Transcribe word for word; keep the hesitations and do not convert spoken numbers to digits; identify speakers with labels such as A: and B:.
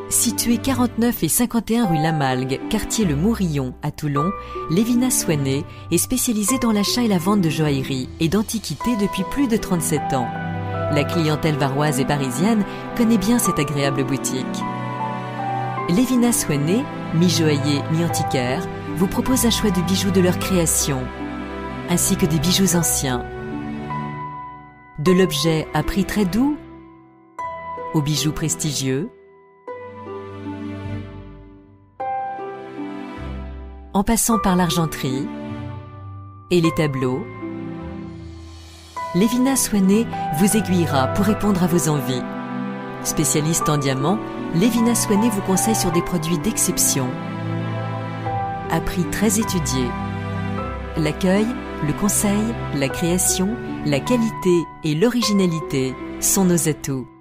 A: Située quarante-neuf et cinquante et un rue Lamalgue, quartier Le Mourillon à Toulon, Lévinas Swané est spécialisée dans l'achat et la vente de joaillerie et d'antiquités depuis plus de trente-sept ans. La clientèle varoise et parisienne connaît bien cette agréable boutique. Lévinas Swané, mi-joaillier, mi-antiquaire, vous propose un choix de bijoux de leur création, ainsi que des bijoux anciens. De l'objet à prix très doux aux bijoux prestigieux, en passant par l'argenterie et les tableaux, Lévinas Swané vous aiguillera pour répondre à vos envies. Spécialiste en diamants, Lévinas Swané vous conseille sur des produits d'exception, à prix très étudié. L'accueil, le conseil, la création, la qualité et l'originalité sont nos atouts.